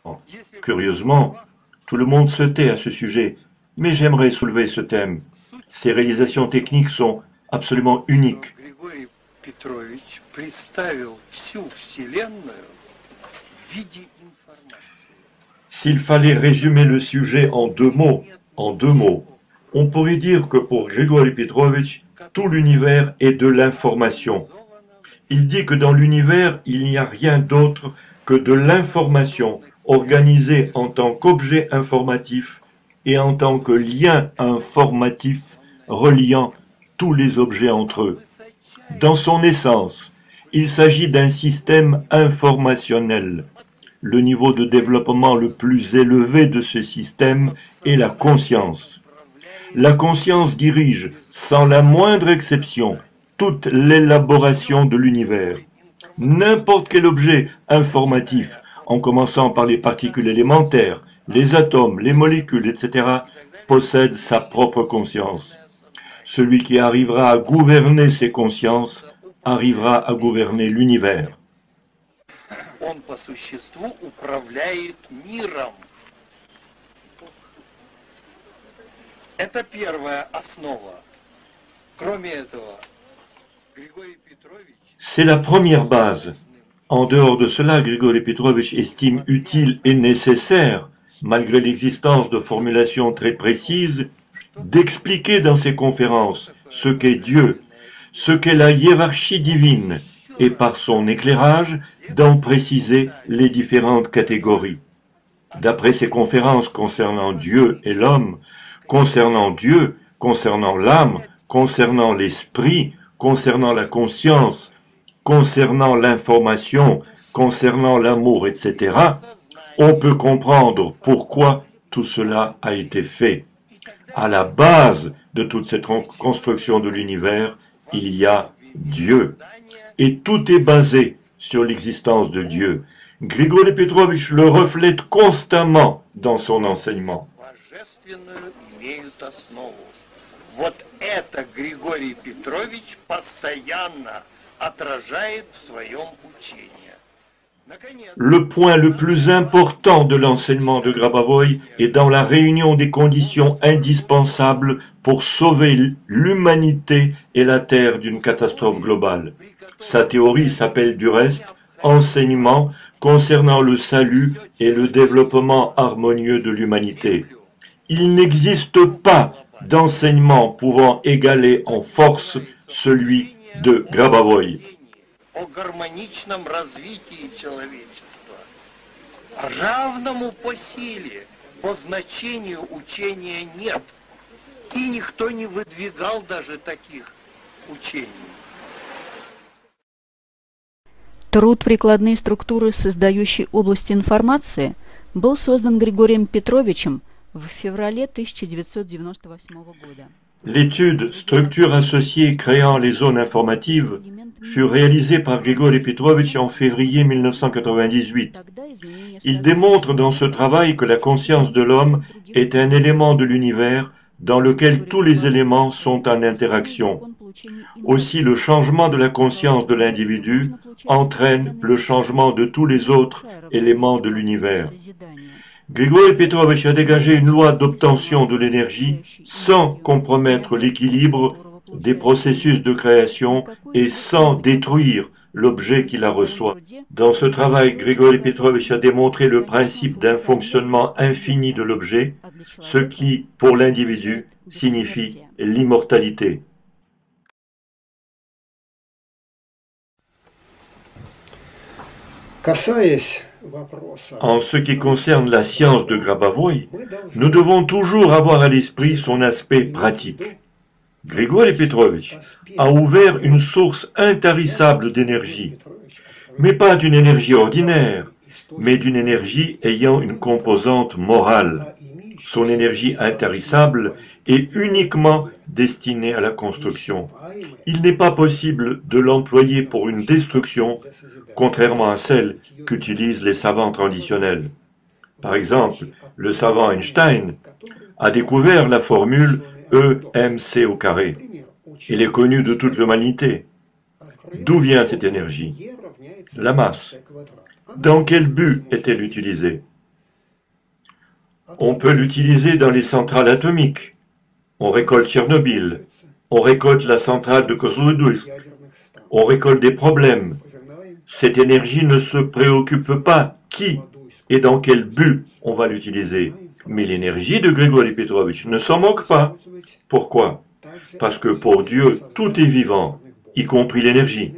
Curieusement, tout le monde se tait à ce sujet, mais j'aimerais soulever ce thème. Ces réalisations techniques sont absolument uniques. S'il fallait résumer le sujet en deux mots, on pourrait dire que pour Grigori Petrovitch, tout l'univers est de l'information. Il dit que dans l'univers, il n'y a rien d'autre que de l'information organisée en tant qu'objet informatif et en tant que lien informatif reliant tous les objets entre eux. Dans son essence, il s'agit d'un système informationnel. Le niveau de développement le plus élevé de ce système est la conscience. La conscience dirige, sans la moindre exception, toute l'élaboration de l'univers. N'importe quel objet informatif, en commençant par les particules élémentaires, les atomes, les molécules, etc., possède sa propre conscience. Celui qui arrivera à gouverner ces consciences arrivera à gouverner l'univers. Он по существу управляет миром. Это первая основа. Кроме этого, Григорий Петрович... C'est la première base. En dehors de cela, Grigori Petrovitch estime utile et nécessaire, malgré l'existence de formulations très précises, d'expliquer dans ses conférences ce qu'est Dieu, ce qu'est la hiérarchie divine, et par son éclairage, d'en préciser les différentes catégories. D'après ses conférences concernant Dieu et l'homme, concernant Dieu, concernant l'âme, concernant l'esprit, concernant la conscience, concernant l'information, concernant l'amour, etc., on peut comprendre pourquoi tout cela a été fait. À la base de toute cette construction de l'univers, il y a Dieu. Et tout est basé sur l'existence de Dieu. Grigori Petrovitch le reflète constamment dans son enseignement. Вот это Григорий Петрович постоянно отражает в своем учении. Le point le plus important de l'enseignement de Grabavoy est dans la réunion des conditions indispensables pour sauver l'humanité et la Terre d'une catastrophe globale. Sa théorie s'appelle du reste « Enseignement concernant le salut et le développement harmonieux de l'humanité ». Il n'existe pas d'enseignement pouvant égaler en force celui de Grabavoy. О гармоничном развитии человечества, равному по силе, по значению учения нет, и никто не выдвигал даже таких учений. Труд «Прикладные структуры, создающие области информации» был создан Григорием Петровичем в феврале 1998 года. L'étude Structures associées créant les zones informatives fut réalisée par Grigori Petrovitch en février 1998. Il démontre dans ce travail que la conscience de l'homme est un élément de l'univers dans lequel tous les éléments sont en interaction. Aussi, le changement de la conscience de l'individu entraîne le changement de tous les autres éléments de l'univers. Grigori Petrovitch a dégagé une loi d'obtention de l'énergie sans compromettre l'équilibre des processus de création et sans détruire l'objet qui la reçoit. Dans ce travail, Grigori Petrovitch a démontré le principe d'un fonctionnement infini de l'objet, ce qui, pour l'individu, signifie l'immortalité. En ce qui concerne la science de Grabavoy, nous devons toujours avoir à l'esprit son aspect pratique. Grigori Petrovitch a ouvert une source intarissable d'énergie, mais pas d'une énergie ordinaire, mais d'une énergie ayant une composante morale. Son énergie intarissable est uniquement destinée à la construction. Il n'est pas possible de l'employer pour une destruction, contrairement à celle qu'utilisent les savants traditionnels. Par exemple, le savant Einstein a découvert la formule E-mc au carré. Elle est connue de toute l'humanité. D'où vient cette énergie? De la masse. Dans quel but est-elle utilisée? On peut l'utiliser dans les centrales atomiques. On récolte Tchernobyl. On récolte la centrale de Kozloduy. On récolte des problèmes. Cette énergie ne se préoccupe pas qui et dans quel but on va l'utiliser. Mais l'énergie de Grigori Petrovitch ne s'en moque pas. Pourquoi? Parce que pour Dieu, tout est vivant, y compris l'énergie.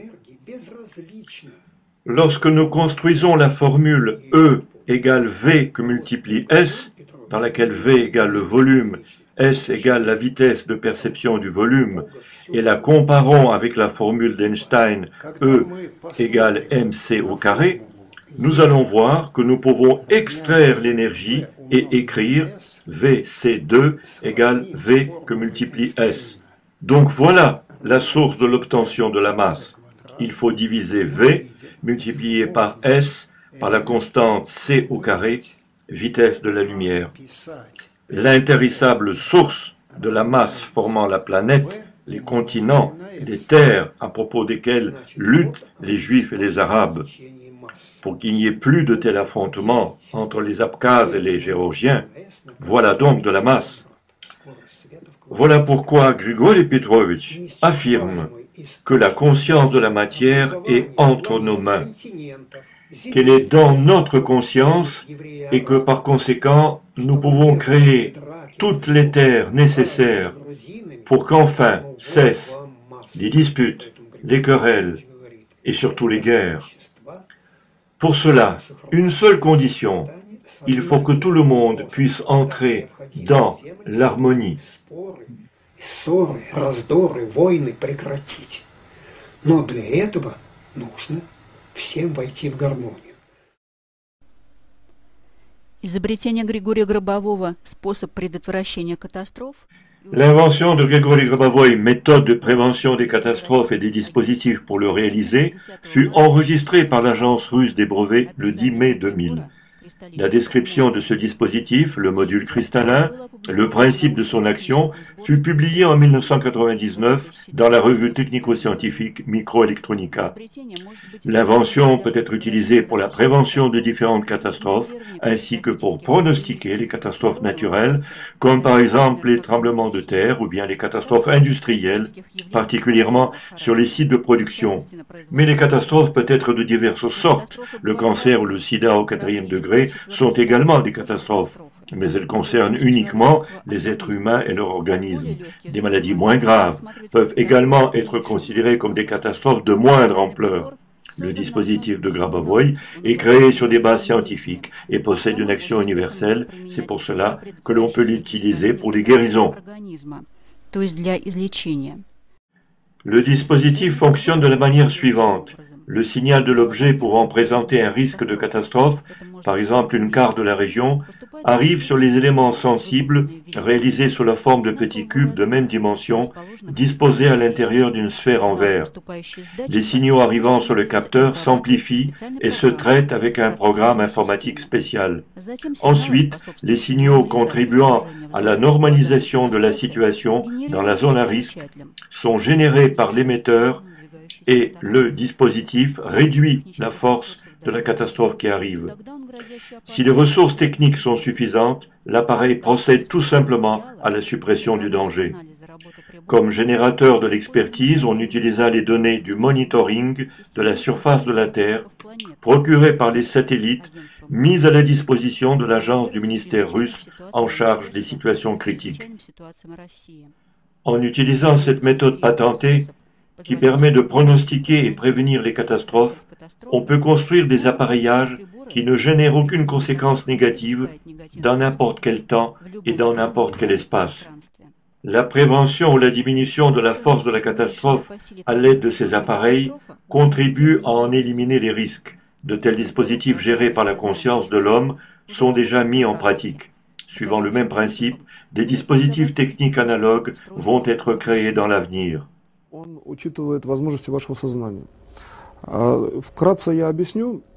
Lorsque nous construisons la formule E égale V que multiplie S, dans laquelle V égale le volume, S égale la vitesse de perception du volume, et la comparons avec la formule d'Einstein E égale mc au carré, nous allons voir que nous pouvons extraire l'énergie et écrire Vc2 égale V que multiplie S. Donc voilà la source de l'obtention de la masse. Il faut diviser V multiplié par S par la constante c au carré, vitesse de la lumière. L'intarissable source de la masse formant la planète, les continents, les terres à propos desquelles luttent les Juifs et les Arabes, pour qu'il n'y ait plus de tel affrontement entre les Abkhazes et les Géorgiens, voilà donc de la masse. Voilà pourquoi Grigori Petrovitch affirme que la conscience de la matière est entre nos mains, qu'elle est dans notre conscience et que par conséquent nous pouvons créer toutes les terres nécessaires pour qu'enfin cessent les disputes, les querelles et surtout les guerres. Pour cela, une seule condition, il faut que tout le monde puisse entrer dans l'harmonie. Ссоры, раздоры, войны прекратить. Но для этого нужно всем войти в гармонию. Изобретение Григория Гробового «Способ предотвращения катастроф». L'invention de Grigori Grabovoi, méthode de prévention des catastrophes et des dispositifs pour le réaliser, fut enregistrée par l'agence russe des brevets le 10 mai 2000. La description de ce dispositif, le module cristallin, le principe de son action, fut publiée en 1999 dans la revue technico-scientifique Microelectronica. L'invention peut être utilisée pour la prévention de différentes catastrophes, ainsi que pour pronostiquer les catastrophes naturelles, comme par exemple les tremblements de terre ou bien les catastrophes industrielles, particulièrement sur les sites de production. Mais les catastrophes peuvent être de diverses sortes. Le cancer ou le sida au 4e degré sont également des catastrophes, mais elles concernent uniquement les êtres humains et leur organisme. Des maladies moins graves peuvent également être considérées comme des catastrophes de moindre ampleur. Le dispositif de Grabovoi est créé sur des bases scientifiques et possède une action universelle. C'est pour cela que l'on peut l'utiliser pour les guérisons. Le dispositif fonctionne de la manière suivante. Le signal de l'objet pouvant présenter un risque de catastrophe, par exemple une carte de la région, arrive sur les éléments sensibles réalisés sous la forme de petits cubes de même dimension disposés à l'intérieur d'une sphère en verre. Les signaux arrivant sur le capteur s'amplifient et se traitent avec un programme informatique spécial. Ensuite, les signaux contribuant à la normalisation de la situation dans la zone à risque sont générés par l'émetteur et le dispositif réduit la force de la catastrophe qui arrive. Si les ressources techniques sont suffisantes, l'appareil procède tout simplement à la suppression du danger. Comme générateur de l'expertise, on utilisa les données du monitoring de la surface de la Terre, procurées par les satellites, mises à la disposition de l'agence du ministère russe en charge des situations critiques. En utilisant cette méthode patentée, qui permet de pronostiquer et prévenir les catastrophes, on peut construire des appareillages qui ne génèrent aucune conséquence négative dans n'importe quel temps et dans n'importe quel espace. La prévention ou la diminution de la force de la catastrophe à l'aide de ces appareils contribue à en éliminer les risques. De tels dispositifs gérés par la conscience de l'homme sont déjà mis en pratique. Suivant le même principe, des dispositifs techniques analogues vont être créés dans l'avenir. Он учитывает возможности вашего сознания. Вкратце я объясню.